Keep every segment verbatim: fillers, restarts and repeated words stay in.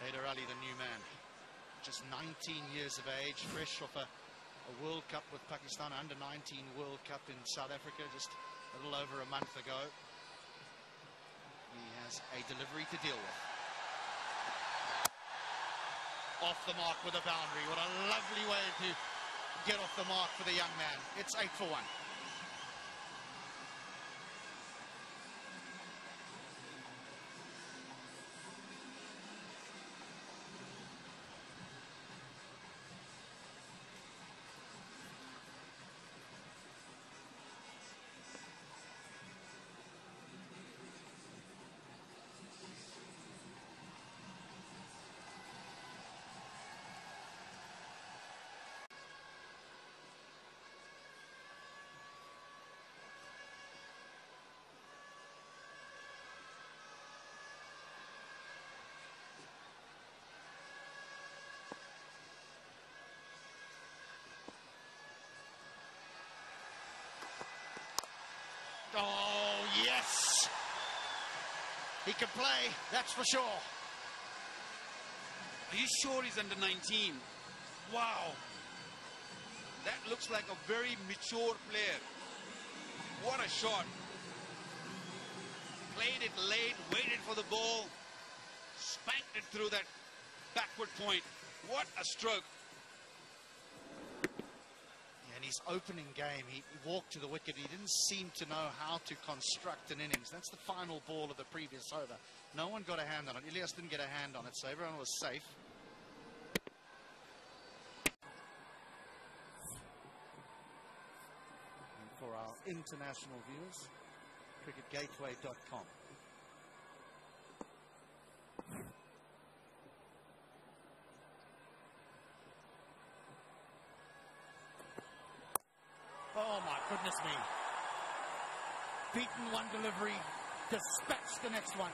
Haider, the new man, just nineteen years of age, fresh off a, a World Cup with Pakistan, under nineteen World Cup in South Africa just a little over a month ago. He has a delivery to deal with. Off the mark with a boundary. What a lovely way to get off the mark for the young man. It's eight for one. Oh, yes! He can play, that's for sure. Are you sure he's under nineteen? Wow! That looks like a very mature player. What a shot. Played it late, waited for the ball, spanked it through that backward point. What a stroke. In his opening game, he walked to the wicket. He didn't seem to know how to construct an innings. That's the final ball of the previous over. No one got a hand on it. Ilyas didn't get a hand on it, so everyone was safe. And for our international viewers, cricket gateway dot com. Oh, my goodness me. Beaten one delivery, dispatched the next one.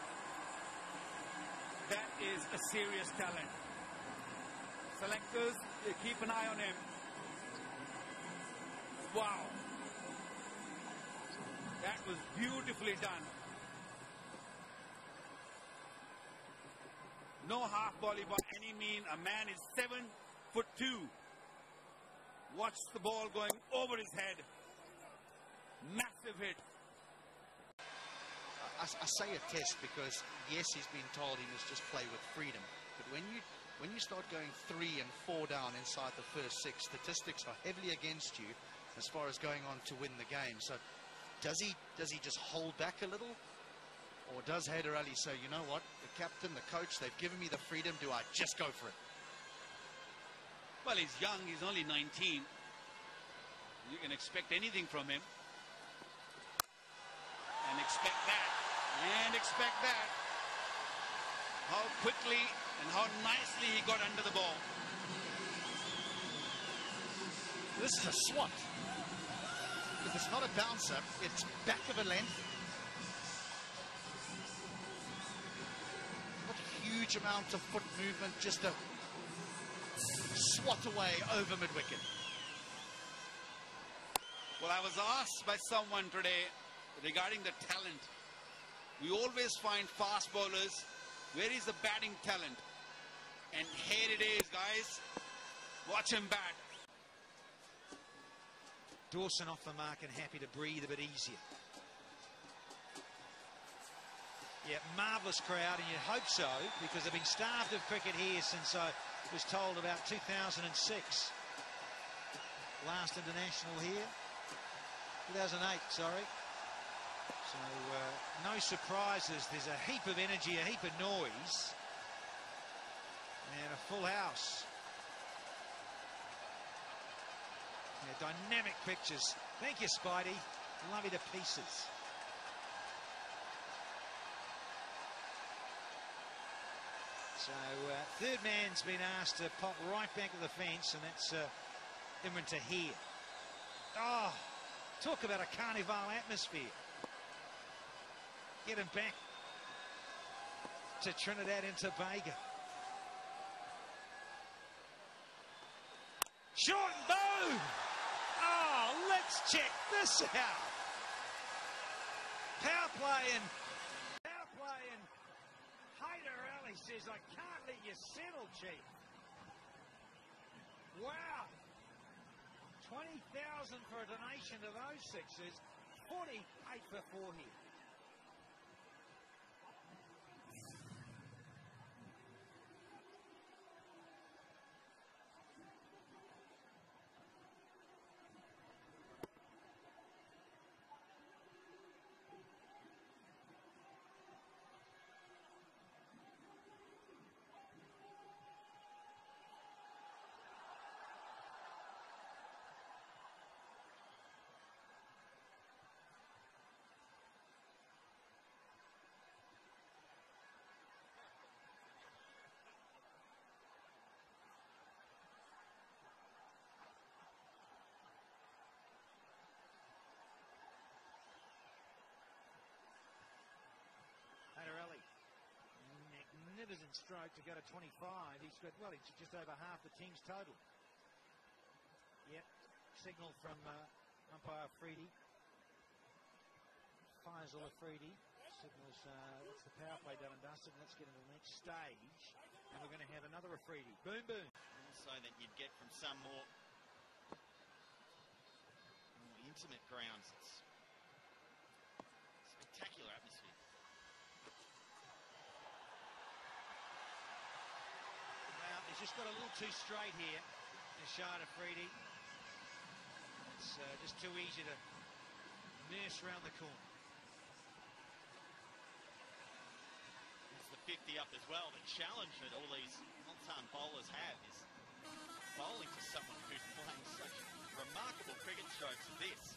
That is a serious talent. Selectors, they keep an eye on him. Wow. That was beautifully done. No half volley by any mean. A man is seven foot two. Watch the ball going over his head. Massive hit. I, I say a test because, yes, he's been told he must just play with freedom. But when you when you start going three and four down inside the first six, statistics are heavily against you as far as going on to win the game. So does he does he just hold back a little? Or does Haider say, you know what, the captain, the coach, they've given me the freedom, do I just go for it? Well, he's young, he's only nineteen. You can expect anything from him. And expect that. And expect that. How quickly and how nicely he got under the ball. This is a swat. If it's not a bouncer, it's back of a length. Not a huge amount of foot movement, just a swat away over mid-wicket. Well, I was asked by someone today regarding the talent. We always find fast bowlers. Where is the batting talent? And here it is, guys. Watch him bat. Dawson off the mark and happy to breathe a bit easier. Yeah, marvellous crowd, and you'd hope so, because they've been starved of cricket here since I was told about two thousand six. Last international here. two thousand eight, sorry. So, uh, no surprises. There's a heap of energy, a heap of noise. And a full house. Yeah, dynamic pictures. Thank you, Spidey. Love you to pieces. So, uh, third man's been asked to pop right back to the fence, and that's uh, Imran Tahir. Oh, talk about a carnival atmosphere. Get him back to Trinidad and Tobago. Short and boom! Oh, let's check this out. Power play and power play and Haider Ali says, I can't let you settle, Chief. Wow. twenty thousand for a donation to those sixes. forty-eight for four here. Haider, magnificent stroke to go to twenty-five. He's got, well, he's just over half the team's total. Yep, signal from uh, umpire Freedy. Faisal Afridi signals uh, that's the power play done and dusted. Let's get into the next stage. And we're going to have another Afridi. Boom, boom. Also that you'd get from some more, more intimate grounds. It's spectacular atmosphere. Well, he's just got a little too straight here. Peshawar Zalmi. It's uh, just too easy to nurse around the corner. It's the fifty up as well. The challenge that all these Multan bowlers have is bowling to someone who's playing such remarkable cricket strokes as this.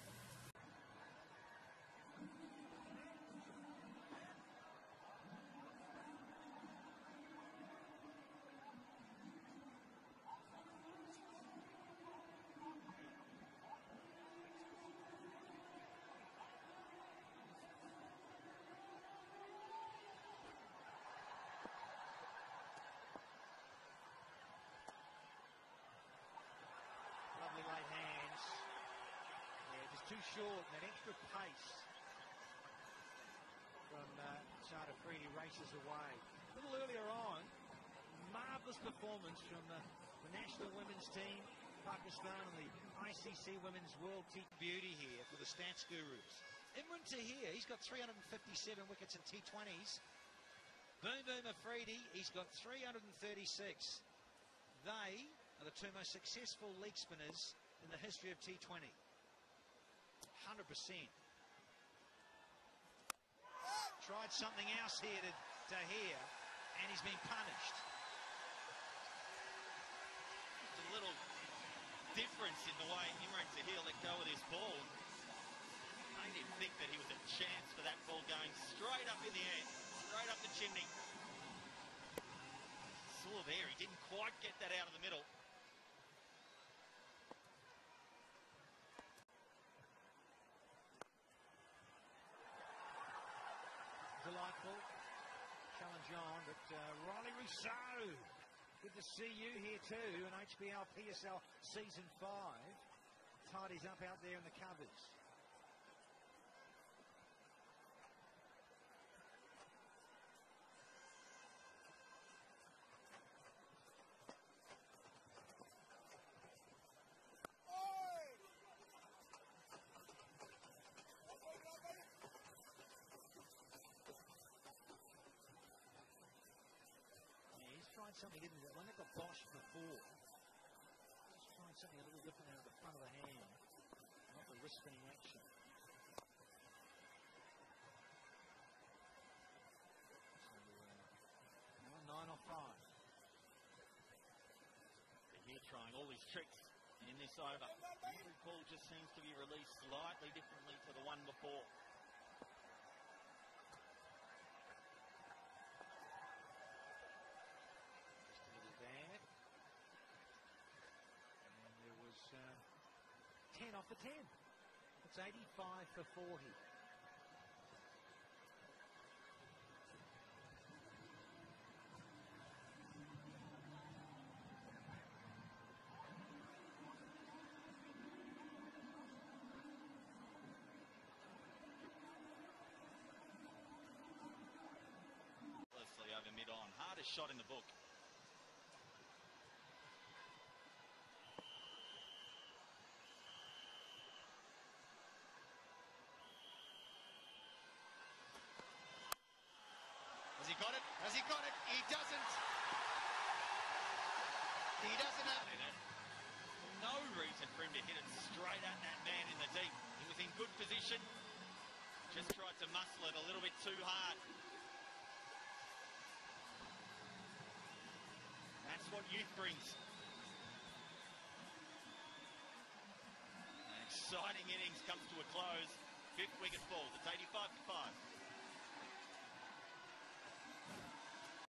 Lovely light hands. Yeah, just too short. And that extra pace from uh, Peshawar Zalmi races away. A little earlier on, marvellous performance from the, the national women's team, Pakistan, and the I C C Women's World T beauty here for the stats gurus. Imran Tahir, he's got three hundred fifty-seven wickets in T twenties. Boom Boom Afridi, he's got three hundred thirty-six. They are the two most successful leg spinners in the history of T twenty. one hundred percent. Tried something else here to Tahir, and he's been punished. Just a little difference in the way Imran Tahir let go of this ball. I didn't think that he was a chance for that ball going straight up in the air, straight up the chimney. Saw there, he didn't quite get that out of the middle. Delightful challenge on, but uh, Riley Rousseau, good to see you here too in H B L P S L Season five. Tidies up out there in the covers. Tried something, didn't he? One that got boshed before. Just tried something a little different out of the front of the hand, not the wrist spinning action. So, uh, now nine off five. They're here trying all these tricks in this over. Every ball just seems to be released slightly differently to the one before. Uh, ten off the ten. It's eighty-five for forty. Closely over mid-on. hardest shot in the book. Has he got it? Has he got it? He doesn't. He doesn't have it. No reason for him to hit it straight at that man in the deep. He was in good position. Just tried to muscle it a little bit too hard. That's what youth brings. An exciting innings comes to a close. Fifth wicket falls. It's eighty-five to five.